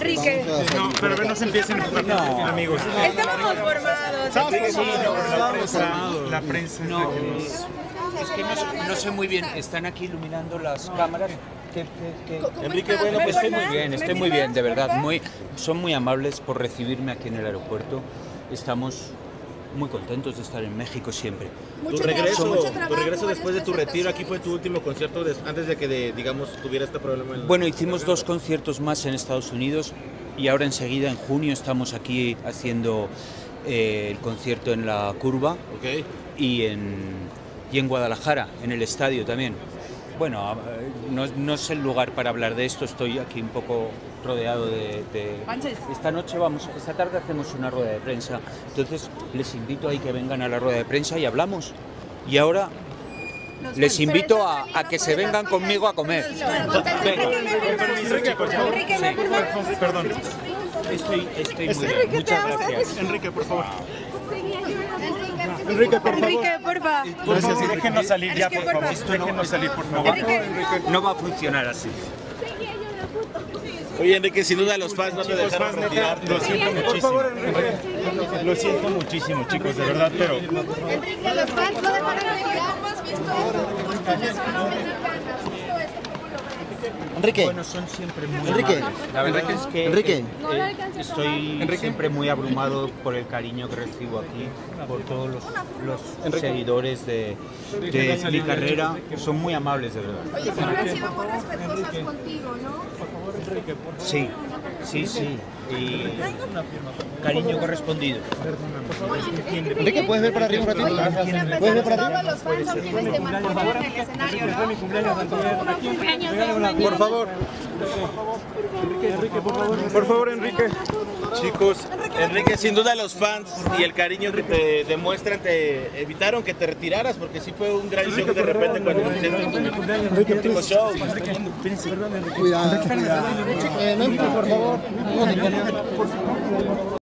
Enrique. No, pero no se empiecen a empujar, no, amigos. Estábamos formados. La prensa. No, es que no sé muy bien. Están aquí iluminando las cámaras. Enrique, bueno, pues Estoy muy bien, de verdad. Son muy amables por recibirme aquí en el aeropuerto. Estamos muy contentos de estar en México siempre. Tu regreso después de tu retiro, aquí fue tu último concierto antes de que, digamos, tuviera este problema. Bueno, hicimos 2 conciertos más en Estados Unidos y ahora enseguida, en junio, estamos aquí haciendo el concierto en La Curva y en Guadalajara, en el estadio también. Bueno, no es el lugar para hablar de esto, estoy aquí un poco rodeado de... Esta tarde hacemos una rueda de prensa, entonces les invito a que vengan a la rueda de prensa y hablamos. Y ahora les invito a que se vengan conmigo a comer. Enrique, por favor. Perdón. Estoy muy bien, muchas gracias. Enrique, por favor. Enrique, por favor. Gracias, y déjenos salir ya, por favor. Déjenos salir, por favor. No va a funcionar así. Oye, Enrique, sin duda los fans no te dejaron retirar. Lo siento muchísimo. Lo siento muchísimo, chicos, de verdad, pero... Enrique, los fans no dejaron retirar. Enrique. Bueno, son siempre muy Enrique. amables. La verdad es que Enrique. Estoy siempre muy abrumado por el cariño que recibo aquí, por todos los seguidores de mi carrera. Son muy amables, de verdad. Oye, siempre han sido muy respetuosas contigo, ¿no? Sí. Y cariño correspondido. Enrique, ¿puedes ver para arriba un ratito? ¿Puedes ver para arriba? Los fans a quienes te marcaron en el escenario, ¿no? Por favor. Enrique, por favor. Por favor, Enrique. Chicos, Enrique, sin duda los fans y el cariño que te demuestran te evitaron que te retiraras, porque sí fue un gran show de repente cuando hiciste tu último show. Cuidado. No, por favor.